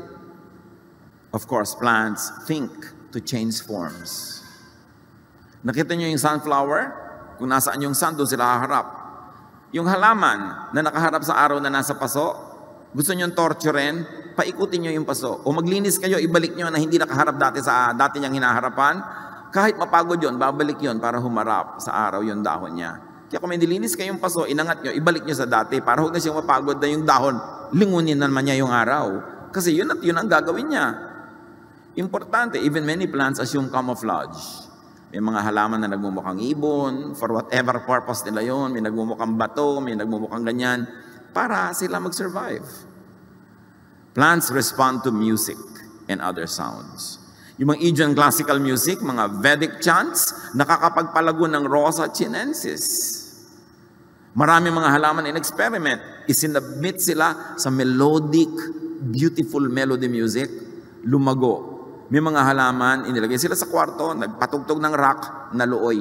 A: Of course, plants think to change forms. Nakita niyo yung sunflower? Kung nasaan yung sun, doon sila haharap. Yung halaman na nakaharap sa araw na nasa paso, gusto niyong torturen, paikutin niyo yung paso. O maglinis kayo, ibalik niyo na hindi nakaharap dati sa dati niyang hinaharapan. Kahit mapagod yon, babalik yon para humarap sa araw yung dahon niya. Kaya kung may nilinis kayong paso, inangat niyo, ibalik niyo sa dati para huwag na siyang mapagod na yung dahon, lingunin naman niya yung araw. Kasi yun at yun ang gagawin niya. Importante, even many plants assume camouflage. May mga halaman na nagmumukhang ibon, for whatever purpose nila yon, may nagmumukhang bato, may nagmumukhang ganyan, para sila mag-survive. Plants respond to music and other sounds. Yung mga Indian classical music, mga Vedic chants, nakakapagpalago ng Rosa chinensis. Marami mga halaman in experiment, isinabmit sila sa melodic, beautiful melody music, lumago. May mga halaman, inilagay sila sa kwarto, nagpatugtog ng rock, naluoy.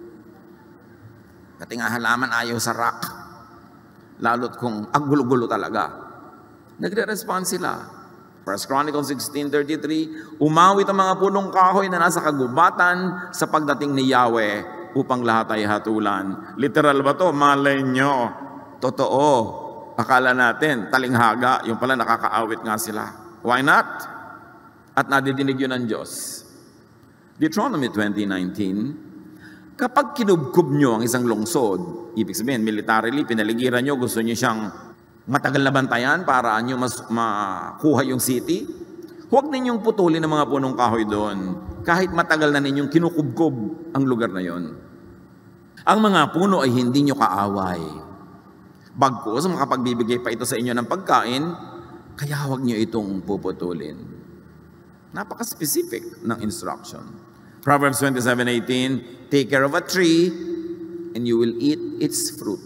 A: Kasi nga halaman ayaw sa rock. Lalo't kung ang gulo-gulo talaga. Nagre-respond sila. First Chronicles sixteen thirty-three, umawit ang mga punong kahoy na nasa kagubatan sa pagdating ni Yahweh upang lahat ay hatulan. Literal ba to? Malay nyo. Totoo. Akala natin, talinghaga, yung pala nakakaawit nga sila. Why not? At nadidinig yun ng Diyos. Deuteronomy twenty nineteen, kapag kinubkob nyo ang isang lungsod, ibig sabihin, militarily, pinaligiran nyo, gusto nyo siyang matagal na bantayan para nyo mas makuha yung city, huwag ninyong putulin ang mga punong kahoy doon, kahit matagal na ninyong kinukubkob ang lugar na yon. Ang mga puno ay hindi nyo kaaway. Bagkus, makapagbibigay pa ito sa inyo ng pagkain, kaya huwag nyo itong puputulin. Napaka-specific ng instruction. Proverbs twenty-seven eighteen, take care of a tree and you will eat its fruit.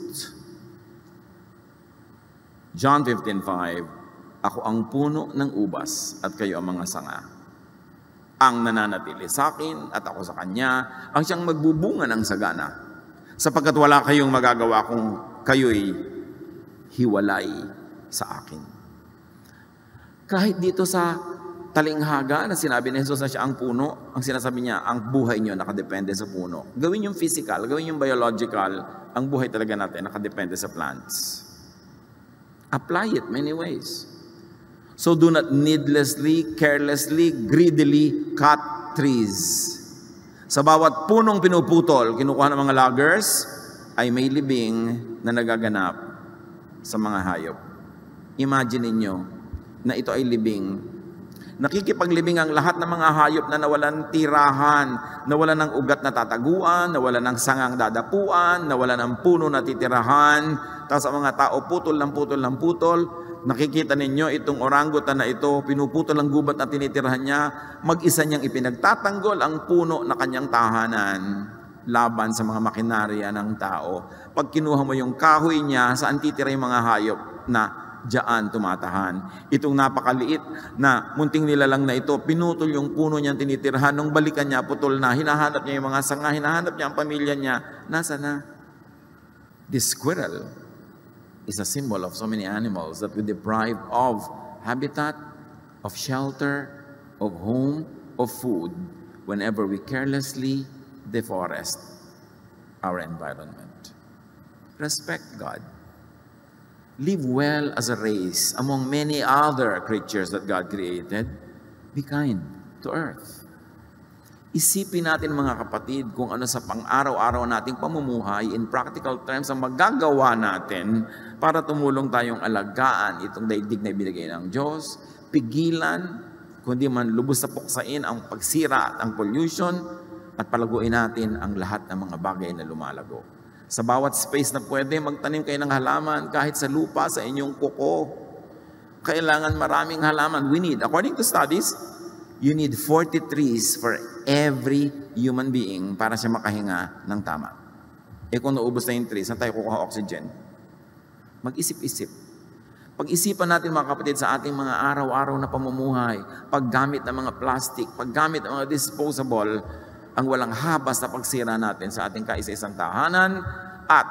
A: John fifteen five, ako ang puno ng ubas at kayo ang mga sanga. ang nananatili sa akin at ako sa kanya, ang siyang magbubunga ng sagana. Sapagkat wala kayong magagawa kung kayo'y hiwalay sa akin. Kahit dito sa talinghaga na sinabi ni Jesus na siya ang puno, ang sinasabi niya, ang buhay niyo nakadepende sa puno. Gawin yung physical, gawin yung biological, ang buhay talaga natin nakadepende sa plants. Apply it many ways. So do not needlessly, carelessly, greedily cut trees. Sa bawat punong pinuputol, kinukuha ng mga loggers, ay may libing na nagaganap sa mga hayop. Imagine niyo na ito ay libing. Nakikipaglibing ang lahat ng mga hayop na nawalan tirahan, nawalan ng ugat na tataguan, nawalan ng sangang dadapuan, nawalan ng puno na titirahan, tapos ang mga tao putol ng putol ng putol. Nakikita ninyo itong orangutan na ito, pinuputol ang gubat na tinitirahan niya, mag-isa niyang ipinagtatanggol ang puno na kanyang tahanan laban sa mga makinarya ng tao. Pag kinuha mo yung kahoy niya, saan titira yung mga hayop na diyan tumatahan. Itong napakaliit na munting nilalang na ito, pinutol yung puno niyang tinitirahan, nung balikan niya, putol na, hinahanap niya yung mga sanga, hinahanap niya ang pamilya niya, nasa na? This squirrel is a symbol of so many animals that we deprive of habitat, of shelter, of home, of food, whenever we carelessly deforest our environment. Respect God. Live well as a race among many other creatures that God created. Be kind to earth. Isipin natin mga kapatid kung ano sa pang-araw-araw nating pamumuhay in practical terms ang magagawa natin para tumulong tayong alagaan itong daigdig na ibinigay ng Diyos, pigilan, kundi man lubos na puksain ang pagsira at ang pollution, at palaguin natin ang lahat ng mga bagay na lumalago. Sa bawat space na pwede, magtanim kayo ng halaman kahit sa lupa, sa inyong kuko. Kailangan maraming halaman. We need, according to studies, you need forty trees for every human being para siya makahinga ng tama. Eh kung naubos na yung trees, saan tayo kukuha oxygen? Mag-isip-isip. Pag-isipan natin mga kapatid sa ating mga araw-araw na pamumuhay, paggamit ng mga plastic, paggamit ng mga disposable, ang walang habas na pagsira natin sa ating kaisa-isang tahanan at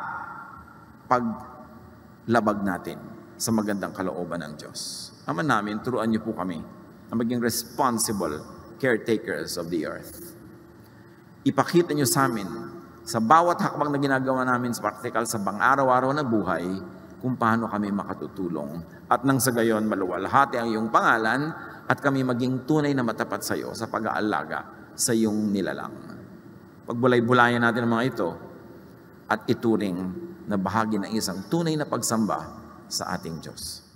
A: paglabag natin sa magandang kalooban ng Diyos. Ama namin, turuan niyo po kami na maging responsible caretakers of the earth. Ipakita niyo sa amin sa bawat hakbang na ginagawa namin sa practical sa pang-araw-araw na buhay kung paano kami makatutulong at nang sa gayon maluwalhati ang iyong pangalan at kami maging tunay na matapat sa iyo sa pag-aalaga sa iyong nilalang. Pagbulay-bulayan natin ang mga ito at ituring na bahagi ng isang tunay na pagsamba sa ating Diyos.